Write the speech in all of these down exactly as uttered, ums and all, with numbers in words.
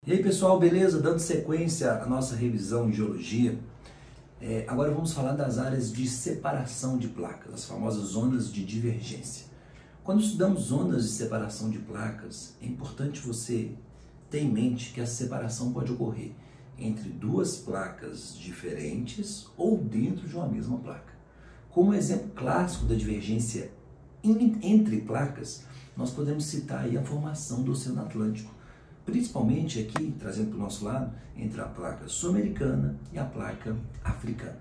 E aí pessoal, beleza? Dando sequência à nossa revisão em geologia, é, agora vamos falar das áreas de separação de placas, as famosas zonas de divergência. Quando estudamos zonas de separação de placas, é importante você ter em mente que a separação pode ocorrer entre duas placas diferentes ou dentro de uma mesma placa. Como exemplo clássico da divergência entre placas, nós podemos citar aí a formação do Oceano Atlântico, principalmente aqui, trazendo para o nosso lado, entre a placa sul-americana e a placa africana.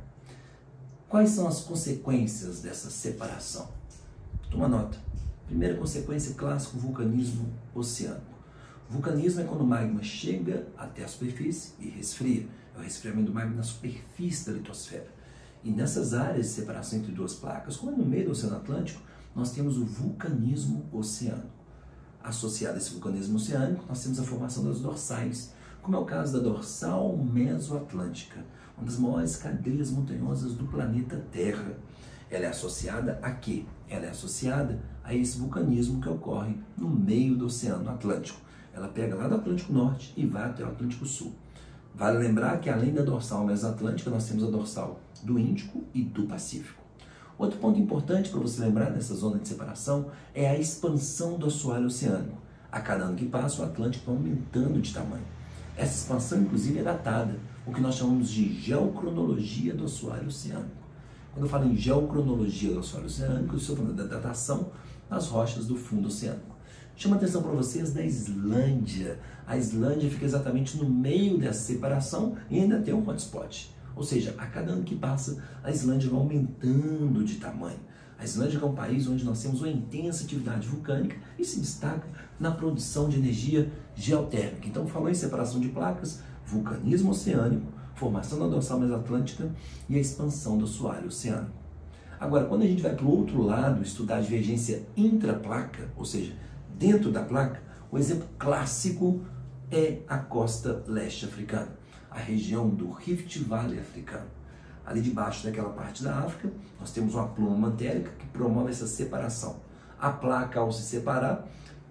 Quais são as consequências dessa separação? Toma nota. Primeira consequência, clássico, vulcanismo oceânico. Vulcanismo é quando o magma chega até a superfície e resfria. É o resfriamento do magma na superfície da litosfera. E nessas áreas de separação entre duas placas, como é no meio do Oceano Atlântico, nós temos o vulcanismo oceânico. Associado a esse vulcanismo oceânico, nós temos a formação das dorsais, como é o caso da dorsal mesoatlântica, uma das maiores cadeias montanhosas do planeta Terra. Ela é associada a quê? Ela é associada a esse vulcanismo que ocorre no meio do Oceano Atlântico. Ela pega lá do Atlântico Norte e vai até o Atlântico Sul. Vale lembrar que além da dorsal mesoatlântica, nós temos a dorsal do Índico e do Pacífico. Outro ponto importante para você lembrar nessa zona de separação é a expansão do assoalho oceânico. A cada ano que passa, o Atlântico vai aumentando de tamanho. Essa expansão, inclusive, é datada, o que nós chamamos de geocronologia do assoalho oceânico. Quando eu falo em geocronologia do assoalho oceânico, eu estou falando da datação das rochas do fundo oceânico. Chama atenção para vocês da Islândia. A Islândia fica exatamente no meio dessa separação e ainda tem um hotspot. Ou seja, a cada ano que passa, a Islândia vai aumentando de tamanho. A Islândia é um país onde nós temos uma intensa atividade vulcânica e se destaca na produção de energia geotérmica. Então, falou em separação de placas, vulcanismo oceânico, formação da dorsal mesoatlântica e a expansão do assoalho oceânico. Agora, quando a gente vai para o outro lado, estudar a divergência intraplaca, ou seja, dentro da placa, o exemplo clássico é a costa leste africana, a região do Rift Valley africano. Ali debaixo daquela parte da África, nós temos uma pluma mantérica que promove essa separação. A placa, ao se separar,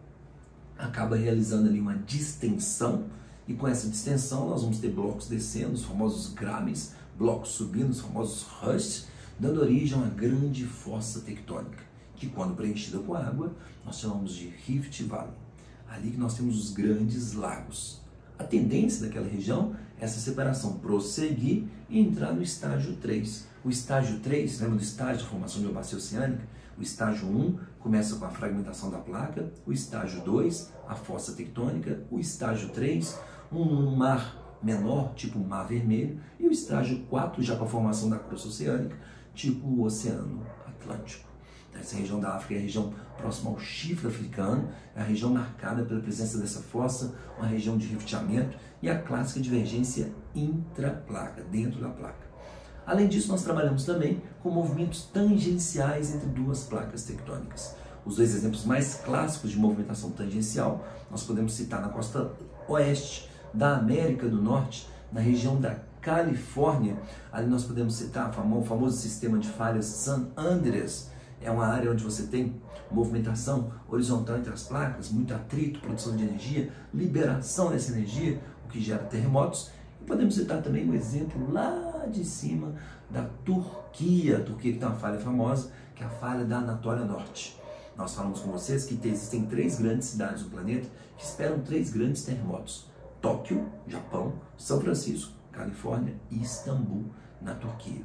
acaba realizando ali uma distensão, e com essa distensão nós vamos ter blocos descendo, os famosos grabens, blocos subindo, os famosos rusts, dando origem a uma grande fossa tectônica, que quando preenchida com água, nós chamamos de Rift Valley. Ali que nós temos os grandes lagos. A tendência daquela região é essa separação prosseguir e entrar no estágio três. O estágio três, lembra do estágio de formação de uma bacia oceânica? O estágio um começa com a fragmentação da placa, o estágio dois, a fossa tectônica, o estágio três, um mar menor, tipo o Mar Vermelho, e o estágio quatro, já com a formação da crosta oceânica, tipo o Oceano Atlântico. Essa região da África é a região próxima ao chifre africano, é a região marcada pela presença dessa fossa, uma região de rifteamento e a clássica divergência intraplaca, dentro da placa. Além disso, nós trabalhamos também com movimentos tangenciais entre duas placas tectônicas. Os dois exemplos mais clássicos de movimentação tangencial, nós podemos citar na costa oeste da América do Norte, na região da Califórnia. Ali nós podemos citar o famoso sistema de falhas San Andreas. É uma área onde você tem movimentação horizontal entre as placas, muito atrito, produção de energia, liberação dessa energia, o que gera terremotos. E podemos citar também um exemplo lá de cima da Turquia, a Turquia que tem uma falha famosa, que é a falha da Anatólia Norte. Nós falamos com vocês que existem três grandes cidades do planeta que esperam três grandes terremotos. Tóquio, Japão, São Francisco, Califórnia e Istambul, na Turquia.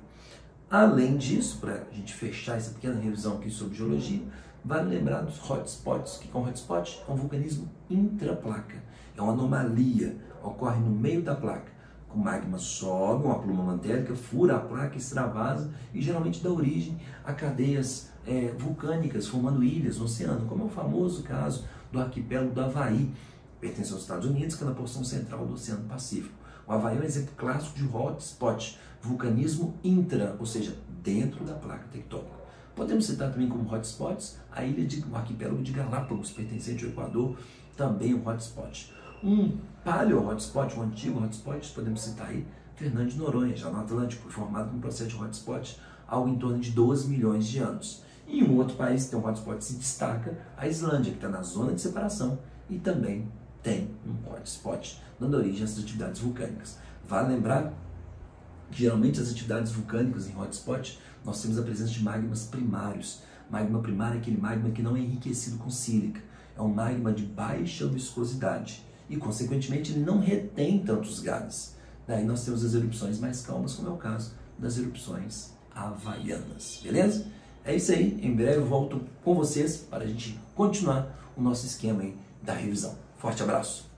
Além disso, para a gente fechar essa pequena revisão aqui sobre geologia, vale lembrar dos hotspots. O que é um hotspot? É um vulcanismo intraplaca. É uma anomalia, ocorre no meio da placa. O magma sobe, uma pluma mantérica, fura a placa, extravasa e geralmente dá origem a cadeias é, vulcânicas, formando ilhas no oceano, como é o famoso caso do arquipélago do Havaí, pertence aos Estados Unidos, que é na porção central do Oceano Pacífico. O Havaí é um exemplo clássico de hotspot, vulcanismo intra, ou seja, dentro da placa tectônica. Podemos citar também como hotspots a ilha de, o arquipélago de Galápagos, pertencente ao Equador, também um hotspot. Um paleo hotspot, um antigo hotspot, podemos citar aí Fernando de Noronha, já no Atlântico, foi formado com um processo de hotspot algo em torno de doze milhões de anos. E um outro país que tem um hotspot que se destaca, a Islândia, que está na zona de separação e também tem um hotspot dando origem a essas atividades vulcânicas. Vale lembrar que geralmente as atividades vulcânicas em hotspot, nós temos a presença de magmas primários. Magma primário é aquele magma que não é enriquecido com sílica, é um magma de baixa viscosidade e, consequentemente, ele não retém tantos gases. Daí nós temos as erupções mais calmas, como é o caso das erupções havaianas, beleza? É isso aí, em breve eu volto com vocês para a gente continuar o nosso esquema aí da revisão. Forte abraço!